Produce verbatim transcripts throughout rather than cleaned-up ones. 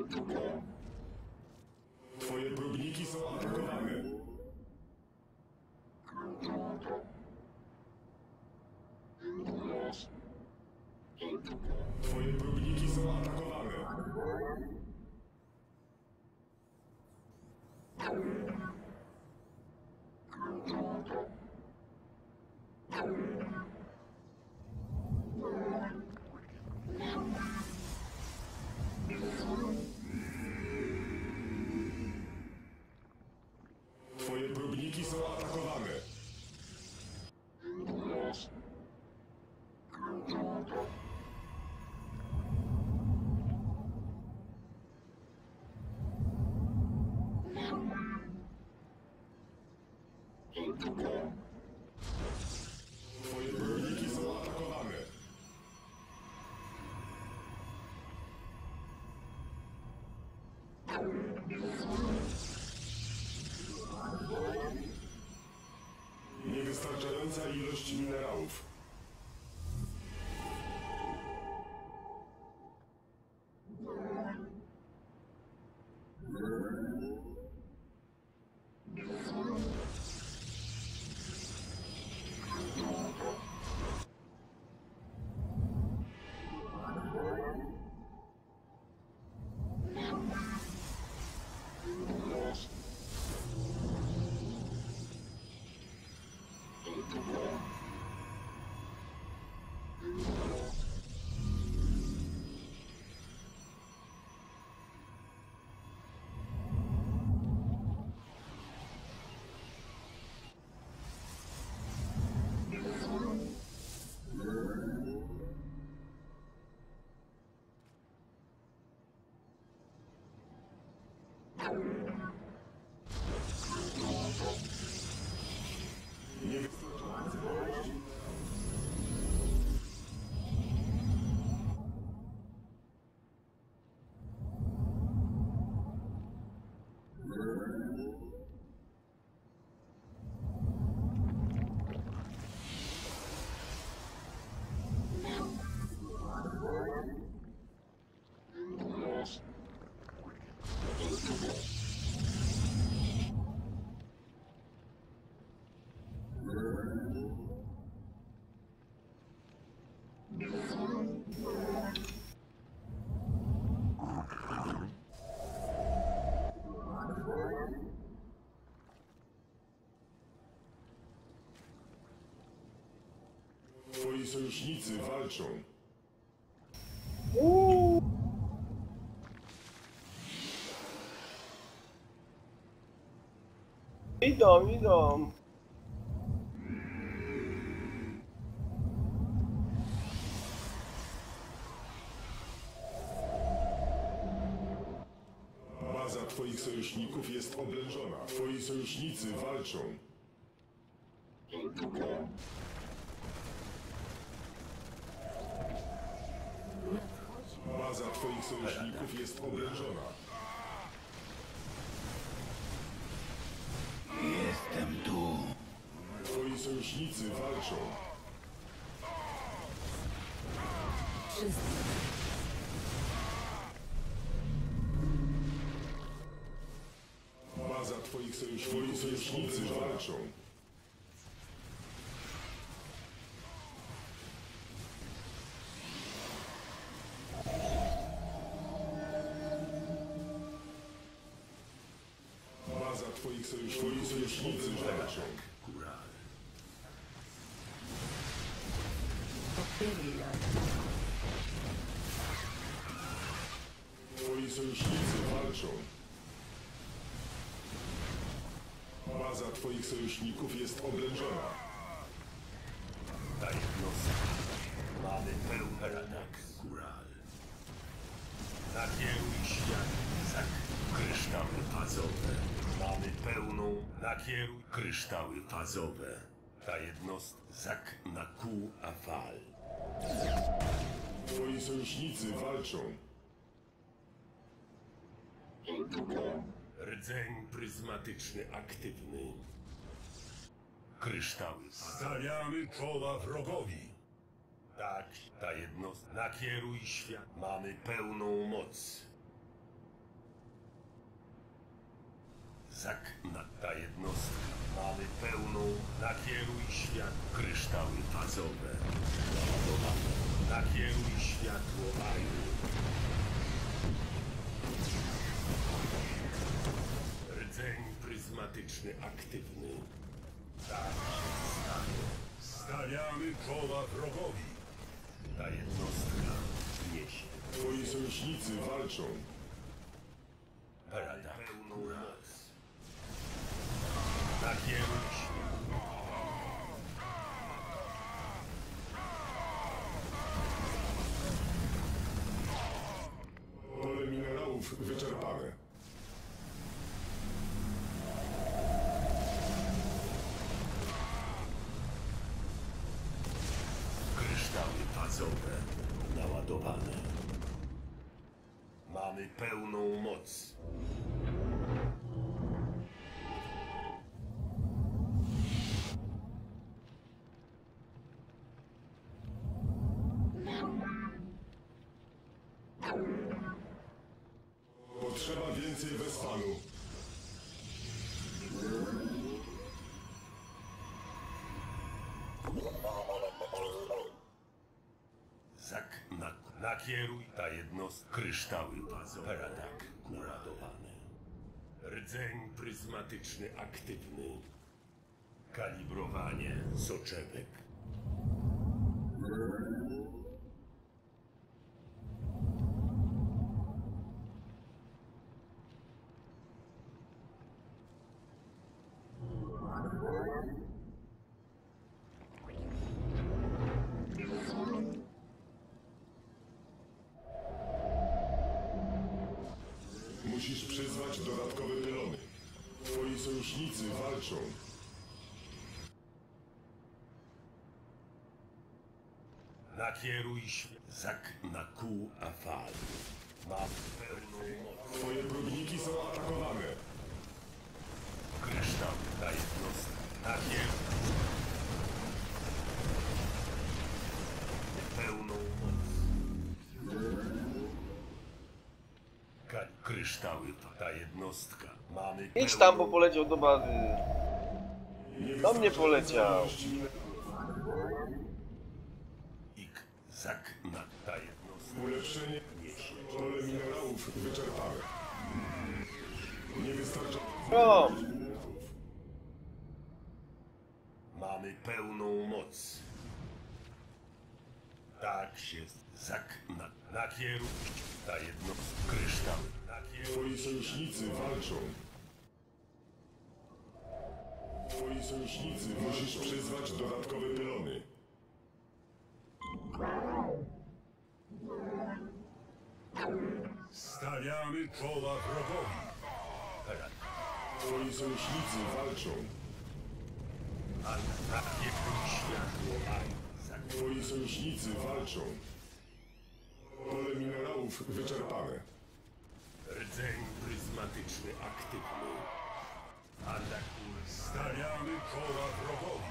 Twoje próbniki są atakowane. Twoje próbniki są atakowane. Twoje próbniki są atakowane. Twoje próbniki są atakowane. Niewystarczająca ilość minerałów. Niewystarczająca ilość. Twoi sojusznicy walczą. Uuu. Idą, idą. Baza twoich sojuszników jest oblężona. Twoi sojusznicy walczą. Baza twoich sojuszników jest oblężona. Jestem tu. Twoi sojusznicy walczą. Baza twoich sojuszników, twoi sojusznicy walczą. Baza twoich sojuszników, twoi sojusznicy walczą. Twoi sojusznicy walczą. Baza twoich sojuszników jest oblężona. Ta jednostka. Mamy pełny atak. Kural. Nakieruj świat. Zak. Kryształy fazowe. Mamy pełną. Nakieruj kryształy fazowe. Ta jednostka. Zak na kół afal. Twoi sojusznicy walczą. Rdzeń pryzmatyczny aktywny. Kryształy. Stawiamy czoła wrogowi. Tak, ta jednostka. Nakieruj świat. Mamy pełną moc. Zak na ta jednostka. Mamy pełną. Nakieruj świat. Kryształy fazowe. Naładowane. Nakieruj światło Aju. Rdzeń pryzmatyczny aktywny. Tak się stanie. Stawiamy czoła wrogowi. Ta jednostka niesie Twoi sojusznicy walczą. Paradak. Pełną moc. Nakieruj świat. Pole minerałów wyczerpane. Kryształy fazowe naładowane. Mamy pełną moc. Potrzeba więcej Wespanu. Zak na, nakieruj ta jednostka. Kryształy fazowe. Paradak naładowane. Rdzeń pryzmatyczny aktywny. Kalibrowanie soczewek. Musisz przyzwać dodatkowe pylony. Twoi sojusznicy walczą. Nakieruj świat. Zak na kół afal. Mam pełną moc. Twoje próbniki są atakowane. Kryształ ta jednostka. Nakieruj. Pełną moc. Ka- Kryształy ta jednostka. Mamy Idź pełną- tam, bo poleciał do bazy. Nie Do mnie poleciał. Ik. Zak na ta jednostka. Ulepszenie. Niesie. Pole minerałów wyczerpane. Nie wystarcza. No, Mamy pełną moc. Tak się. Zak na. Nakieruj. Ta jednostka. Kryształ. Nakieruj. Twoi sojusznicy walczą. Twoi sojusznicy musisz przyzwać dodatkowe pylony. Stawiamy czoła wrogowi. Twoi sojusznicy walczą. Nakieruj światło Aj. Zak. Twoi sojusznicy walczą. Pole minerałów wyczerpane. Rdzeń pryzmatyczny aktywny. Atakuj. Stawiamy czoła wrogowi.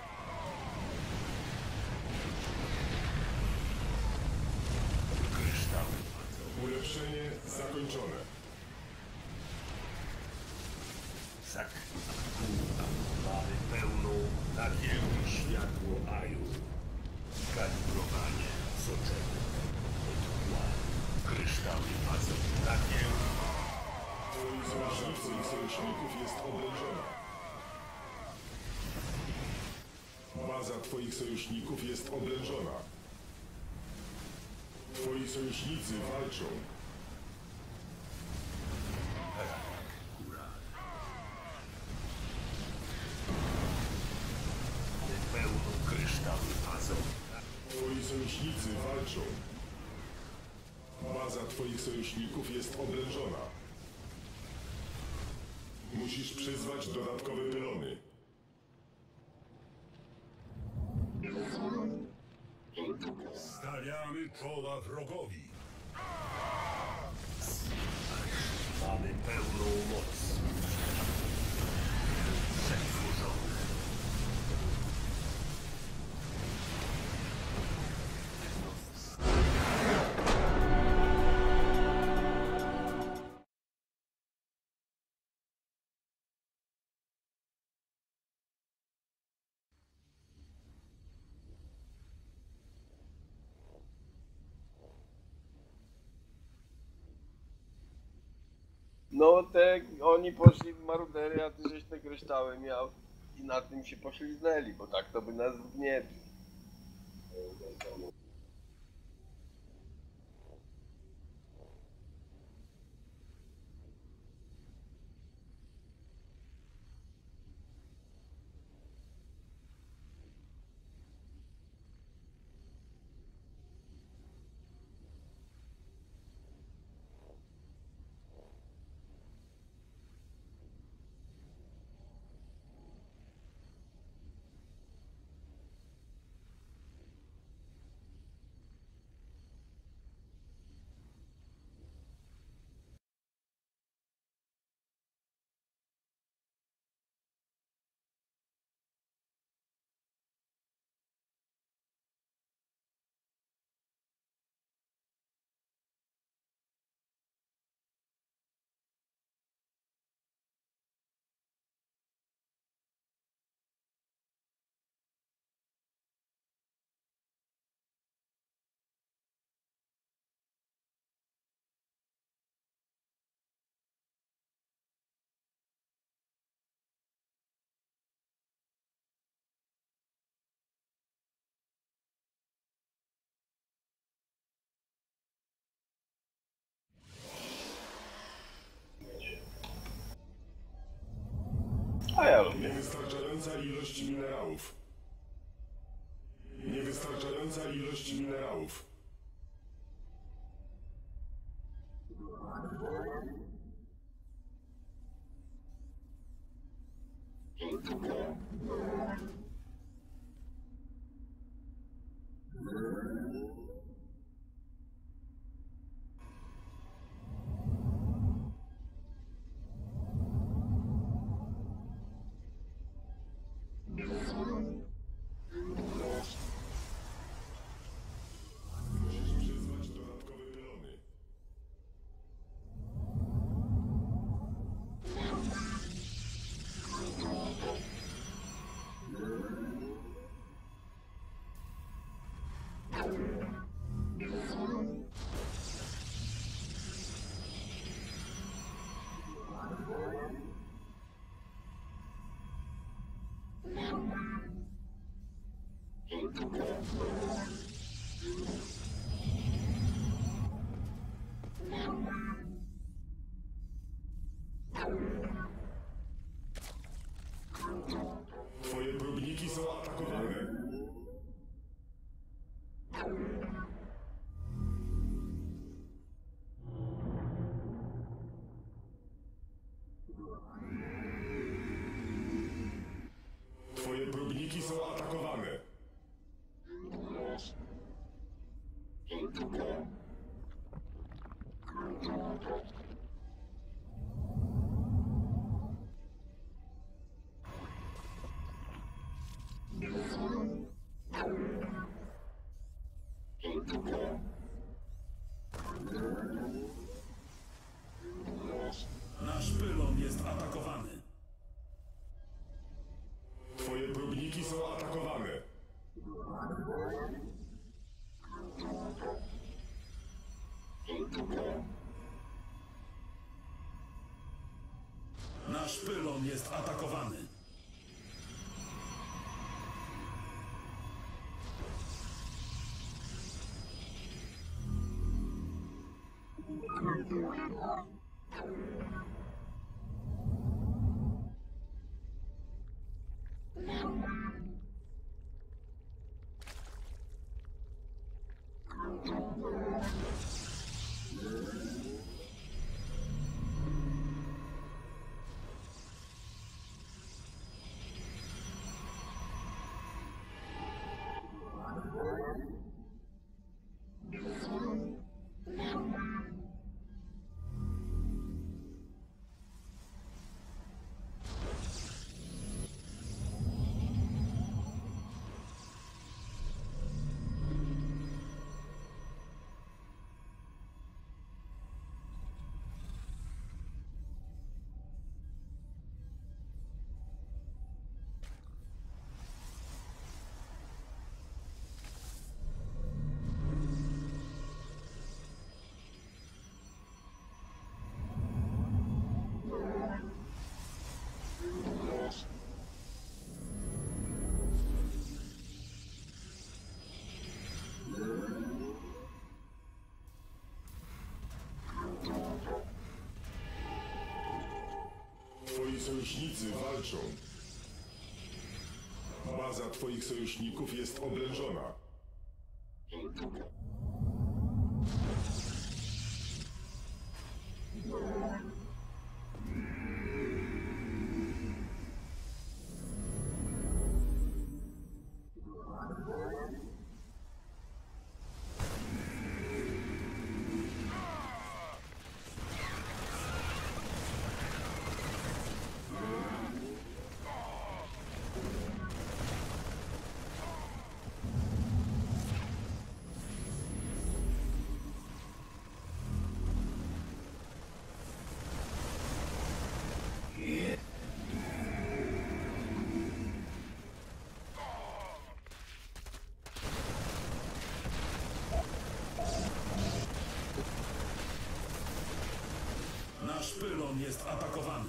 Kryształy fazowe. Ulepszenie zakończone. Zak. Kurwa. Mamy pełną. Nakieruj światło Aju. Kalibrowanie soczewek. Odkład. Kryształy fazowe. Nakieruj. Twoi sojusznicy i sojuszników jest oblężona. Baza twoich sojuszników jest oblężona. Twoi sojusznicy walczą. Pełną kryształy fazowe. Twoi sojusznicy walczą. Baza twoich sojuszników jest oblężona. Musisz przyzwać dodatkowe pylony. Stawiamy czoła wrogowi. Mamy pełną moc. No te, oni poszli w marudery, a ty żeś te kryształy miał i na tym się pośliznęli, bo tak to by nas wgnietli. A ja lubię. Niewystarczająca ilość minerałów. Niewystarczająca ilość minerałów. Musisz przyzwać dodatkowe pylony. Twoje próbniki są atakowane. Twoje próbniki są atakowane. Nasz pylon jest atakowany. Twoje próbniki są atakowane. Nasz pylon jest atakowany. Twoi sojusznicy walczą. Baza twoich sojuszników jest oblężona. Nasz pylon jest atakowany.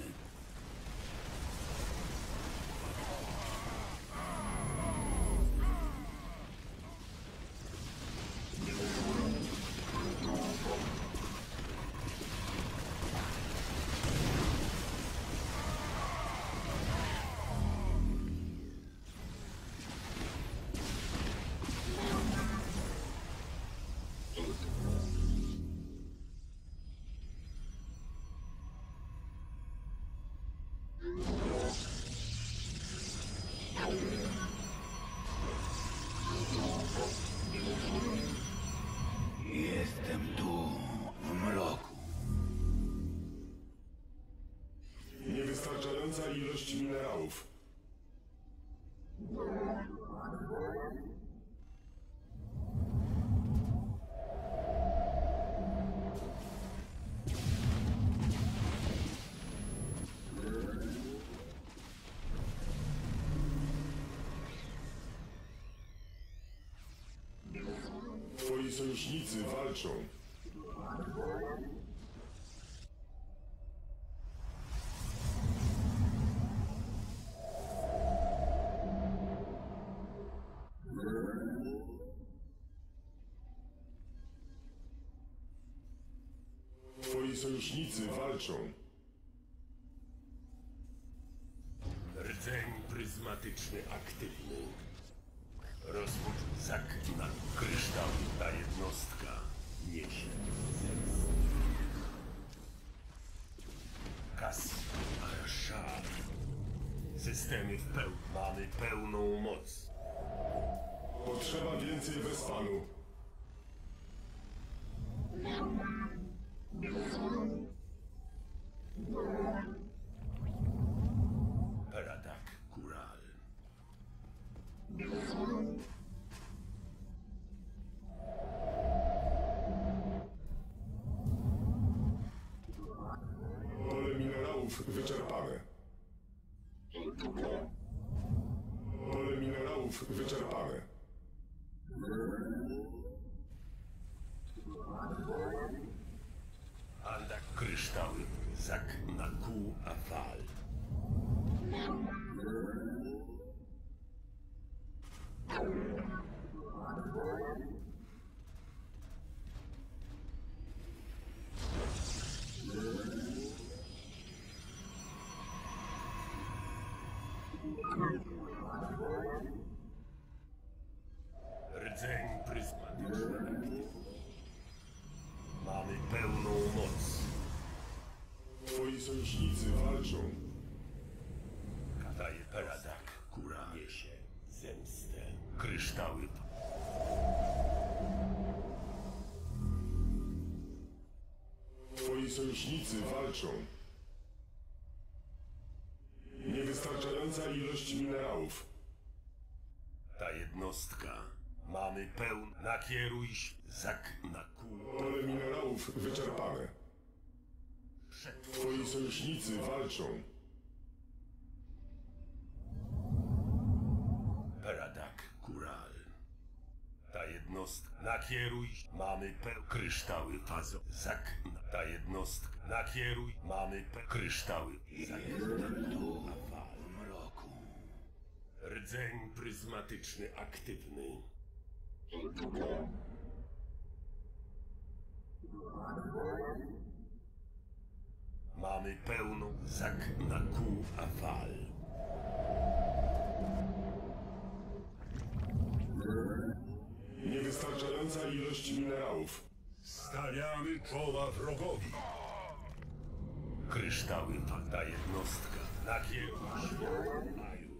Jestem tu, w mroku. Niewystarczająca ilość minerałów. Twoi sojusznicy walczą. Twoi sojusznicy walczą. Rdzeń pryzmatyczny aktywny. Rozpocz zak na kryształ. Ta jednostka niesie zemstę. Kas Arashar. Systemy w pełni. Mamy pełną moc. Potrzeba więcej Wespanu. Paradak Kural. Pole minerałów wyczerpane. Pole minerałów wyczerpane. Andak kryształy. Zak na kół Afal. Rdzeń pryzmatyczny. Mamy pełną moc. Twoi sojusznicy walczą. Daje Paradak Kura niesie zemstę. Kryształy. Twoi sojusznicy walczą. Niewystarczająca ilość minerałów. Ta jednostka. Mamy pełn. Nakieruj się. Zak na kół. Pole minerałów wyczerpane. Przed. Twoi sojusznicy walczą. Paradak Kural. Ta jednostka. Nakieruj się. Mamy peł. Kryształy fazo. Zak. Ta jednostka. Nakieruj. Mamy pe. Kryształy. Zak. Jestem tu, w mroku. Rdzeń pryzmatyczny aktywny. Mamy Mamy pełną zak na kół afal. Niewystarczająca ilość minerałów. Stawiamy czoła wrogowi. Kryształy to ta jednostka. Nakieruj światło Ajur.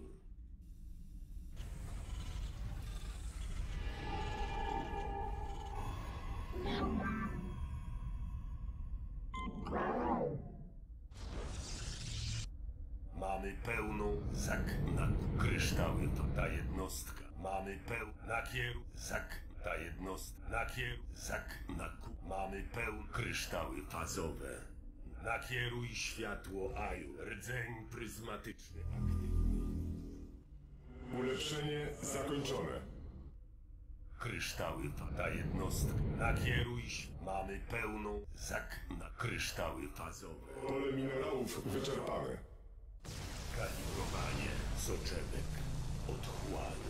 Mamy pełną zak na kryształy to ta jednostka. Mamy peł nakieru zak ta jednostka. Nakieru zak na ku. Mamy pełne kryształy fazowe. Nakieruj światło Aju. Rdzeń pryzmatyczny aktywny. Ulepszenie zakończone. Kryształy to ta jednostka. Nakieruj. Mamy pełną zak na kryształy fazowe. Pole minerałów wyczerpane. Kalibrowanie soczewek otchłanu.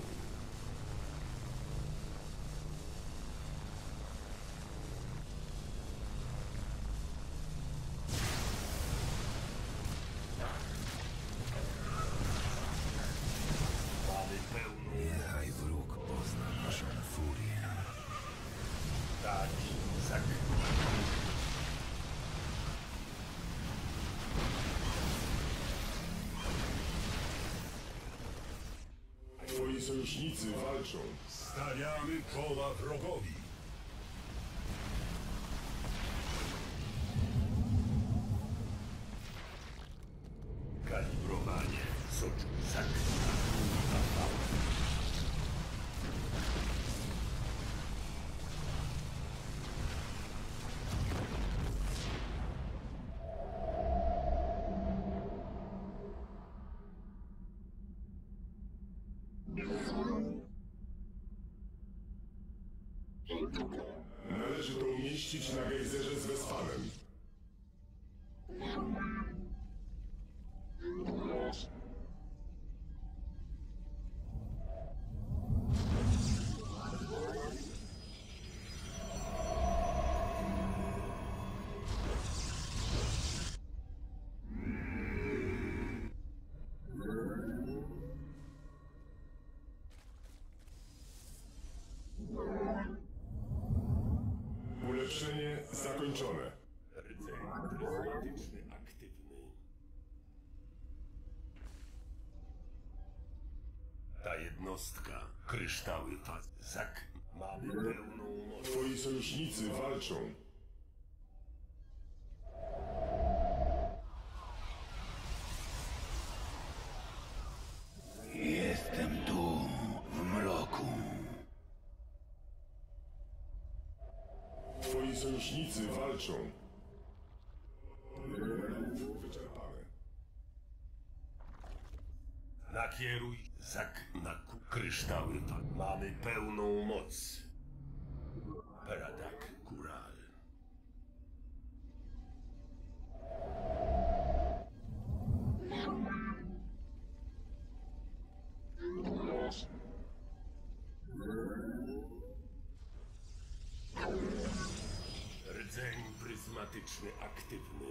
Mamy pełną Niechaj wróg pozna naszą furię. dać zak. Twoi sojusznicy walczą. Stawiamy czoła wrogowi. Kalibrowanie soczu zak na kół afal. Należy to umieścić na gejzerze z Wespanem. Ulepszenie zakończone. Rdzeń pryzmatyczny aktywny. Ta jednostka, kryształy faz. Zak. Mamy pełną moc. Twoi sojusznicy walczą. Jestem tu, w mroku. Twoi sojusznicy walczą. Minerałów wyczerpane. Nakieruj zak na ku. Kryształy faz. Mamy pełną moc. Peradak Kural. Rdzeń pryzmatyczny aktywny.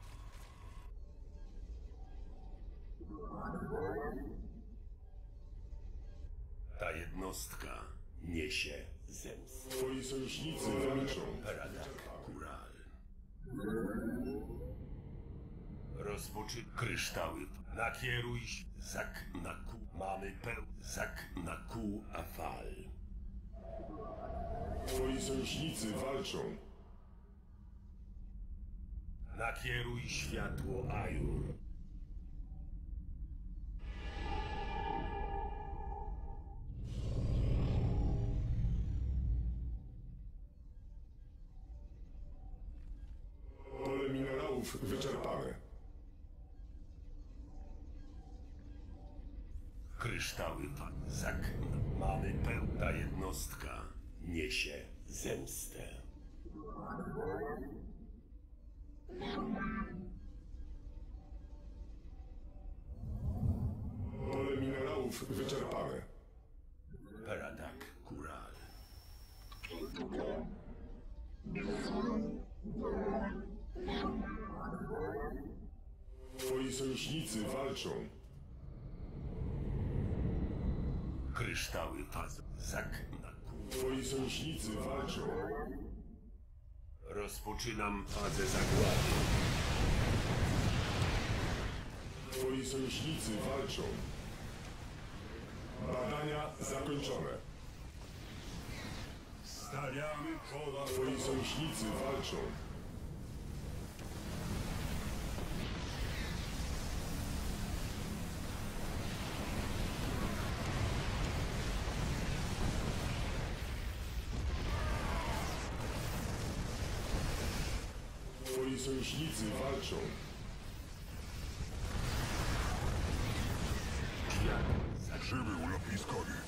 Ta jednostka niesie zemstę. Twoi sojusznicy walczą. Peradak Kural. Rozpoczy kryształy. Nakieruj zak na ku. Mamy peł zak na ku afal. Twoi sojusznicy walczą. Nakieruj światło Ajur. Pole minerałów wyczerpane. Kryształy pan zak. Mamy pełna jednostka. Niesie zemstę. Pole minerałów wyczerpane. Peradak Kural. Twoi sojusznicy walczą. Kryształy fazo. Zak... Twoi sojusznicy walczą. Rozpoczynam fazę zagłady. Twoi sojusznicy walczą. Badania zakończone. Stawiamy czoła Twoi wrogowi. sojusznicy walczą. Twoi sojusznicy walczą. Przybył lotniskowiec.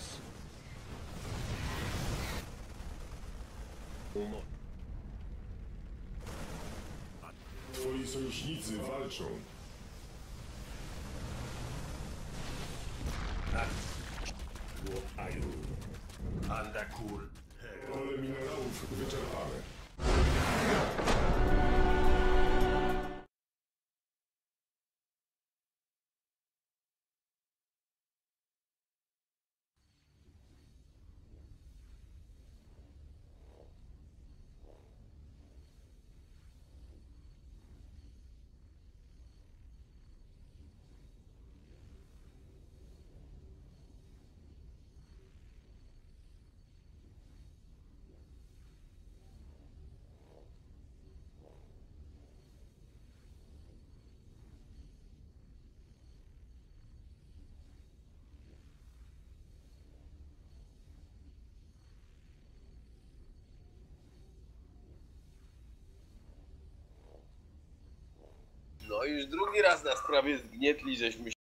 Twoi sojusznicy walczą. Aju. Andakur. Pole minerałów wyczerpane. No już drugi raz nas prawie zgnietli, żeśmy